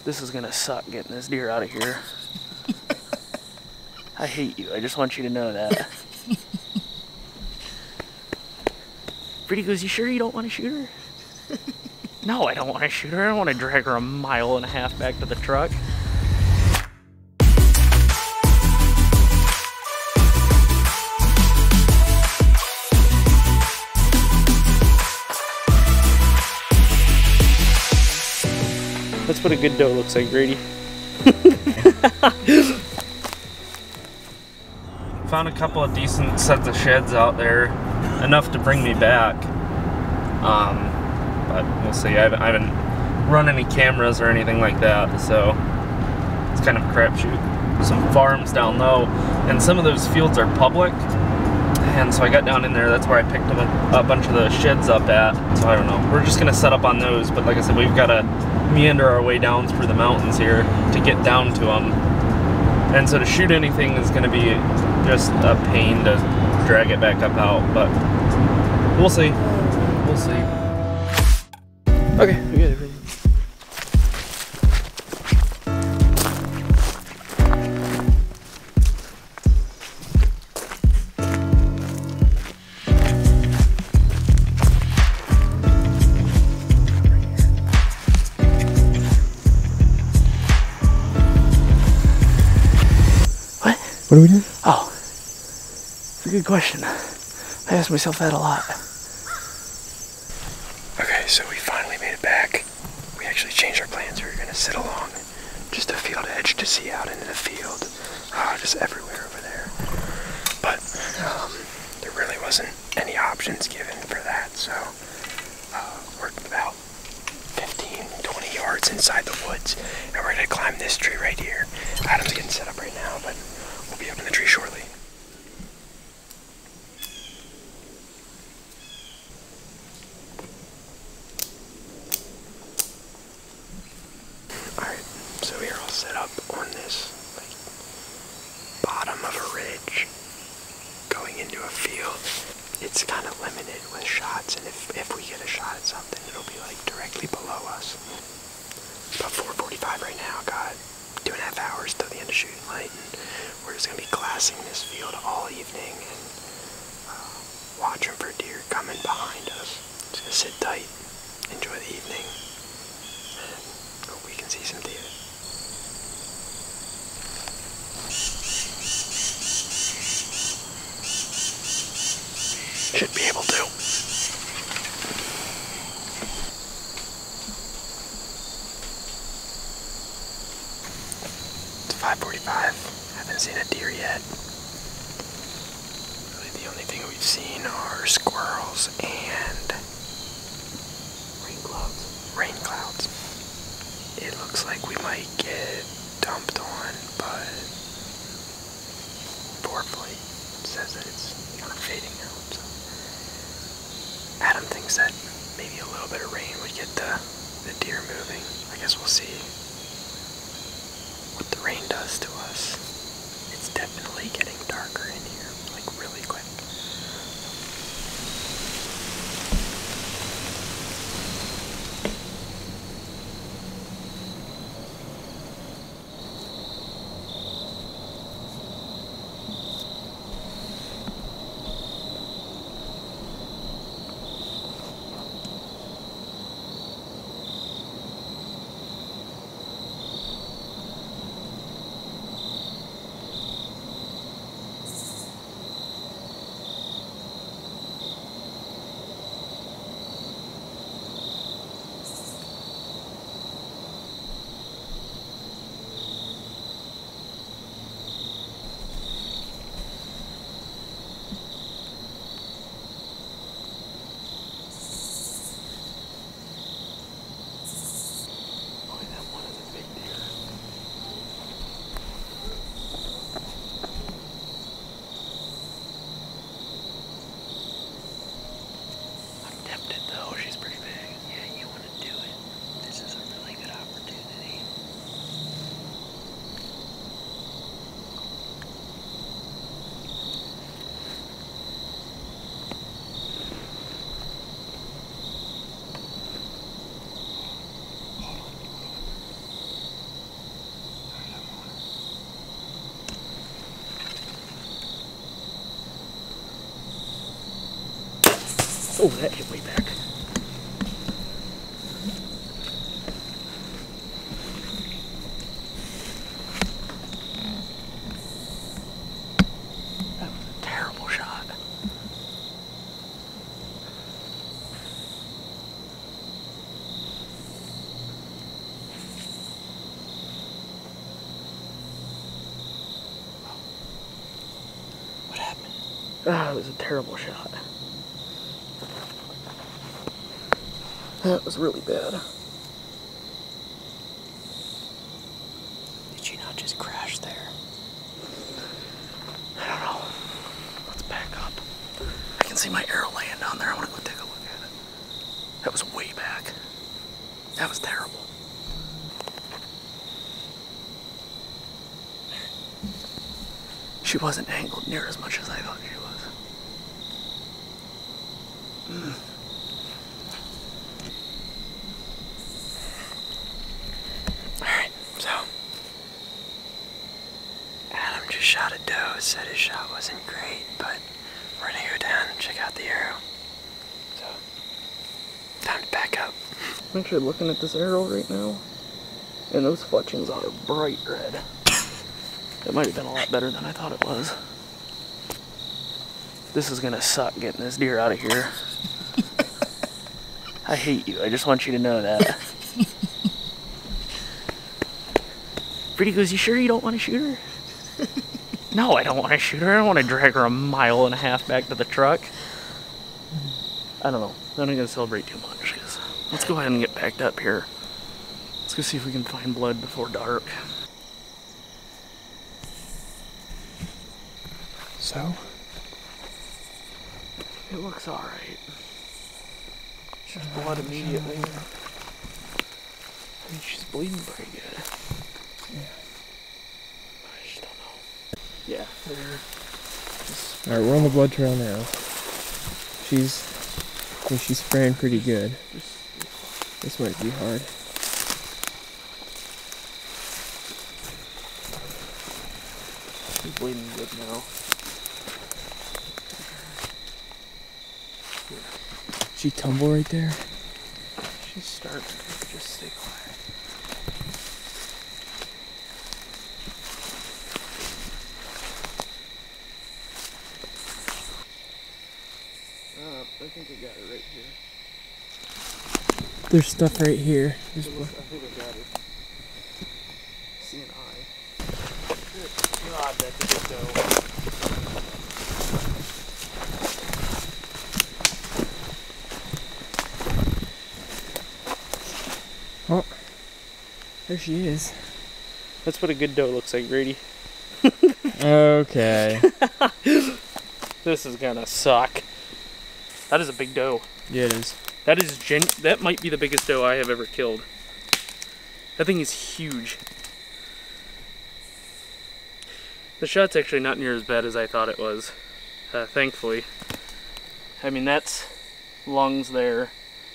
This is gonna suck getting this deer out of here. I hate you. I just want you to know that. Brady goes, you sure you don't want to shoot her? No, I don't want to shoot her. I don't want to drag her 1.5 miles back to the truck. That's what a good doe looks like, Brady. Found a couple of decent sets of sheds out there, enough to bring me back. But we'll see. I haven't run any cameras or anything like that, so it's kind of a crapshoot. Some farms down low, and some of those fields are public, and so I got down in there. That's where I picked a bunch of the sheds up at. So I don't know. We're just gonna set up on those, but like I said, we've got to meander our way down through the mountains here to get down to them. And so to shoot anything is going to be just a pain to drag it back up out, but we'll see. We'll see. Okay, we got everything. What are we doing? Oh, it's a good question. I ask myself that a lot. Okay, so we finally made it back. We actually changed our plans. We were going to sit along just a field edge to see out into the field. Just everywhere over there. But there really wasn't any options given for that, so we're about 15, 20 yards inside the woods, and we're going to climb this tree right here. Adam's getting set up right now, but we'll be up in the tree shortly. Alright, so we are all set up on this bottom of a ridge going into a field. It's kind of limited with shots, and if we get a shot at something, it'll be like directly below us. It's about 4:45 right now. Got 2.5 hours till the end of shooting light, and we're just going to be glassing this field all evening and watching for deer coming behind us. Just going to sit tight, enjoy the evening, and hope we can see some deer. Should be able to. It's 5:45. Haven't seen a deer yet. Really the only thing we've seen are squirrels and rain clouds. It looks like we might get dumped on, but 4Flight says that it's kind of fading out. So Adam thinks that maybe a little bit of rain would get the deer moving. I guess we'll see what the rain does to us. It's definitely getting darker in here, like really quick. Oh, that hit way back. That was a terrible shot. What happened? Ah, it was a terrible shot. That was really bad. Did you not just crash there? I don't know. Let's back up. I can see my arrow laying down there. I want to go take a look at it. That was way back. That was terrible. She wasn't angled near as much as I thought she was. Alright, so Adam just shot a doe, said his shot wasn't great, but we're gonna go down and check out the arrow. So, time to back up. I'm actually looking at this arrow right now, and those fletchings are bright red. It might have been a lot better than I thought it was. This is gonna suck getting this deer out of here. I hate you, I just want you to know that. Brady goes, you sure you don't want to shoot her? No, I don't want to shoot her. I don't want to drag her 1.5 miles back to the truck. I don't know. I'm not going to celebrate too much. Let's go ahead and get backed up here. Let's go see if we can find blood before dark. So? It looks alright. Just blood immediately. I mean, she's bleeding pretty good. Yeah. I just don't know. Yeah. Alright, we're on the blood trail now. She's spraying pretty good. This might be hard. She's bleeding good now. She tumble right there? She's starting to just stay quiet. I think I got it right here. There's stuff right here. I think I got it. See an eye. Good God, that's a good doe. Oh, there she is. That's what a good doe looks like, Brady. Okay. This is gonna suck. That is a big doe. Yeah, it is. That might be the biggest doe I have ever killed. That thing is huge. The shot's actually not near as bad as I thought it was, thankfully. I mean, that's lungs there.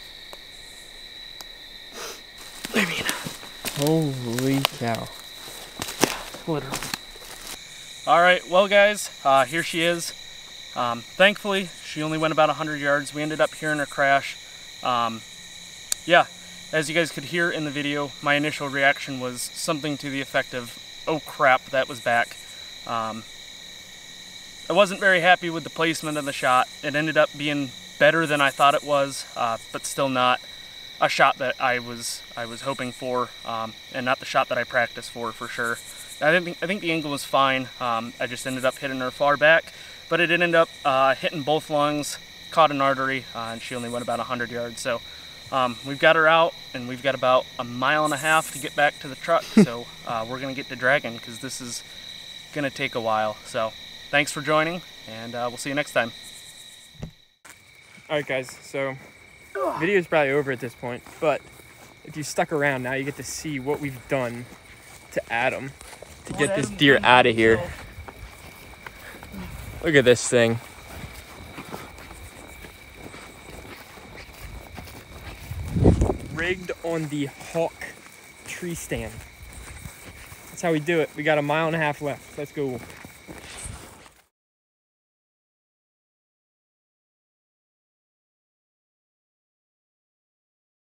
I mean, holy cow. Yeah, literally. Alright, well guys, here she is. Thankfully, she only went about 100 yards. We ended up hearing her crash. Yeah, as you guys could hear in the video, my initial reaction was something to the effect of, oh crap, that was back. I wasn't very happy with the placement of the shot. It ended up being better than I thought it was, but still not a shot that I was hoping for, and not the shot that I practiced for sure. I think the angle was fine. I just ended up hitting her far back, but it ended up hitting both lungs, caught an artery, and she only went about 100 yards. So we've got her out, and we've got about 1.5 miles to get back to the truck. So we're gonna get to dragging because this is gonna take a while. So thanks for joining, and we'll see you next time. Alright guys, so video is probably over at this point, but if you stuck around now, you get to see what we've done to Adam to get this deer out of here. Look at this thing. Rigged on the Hawk tree stand. That's how we do it. We got 1.5 miles left. Let's go.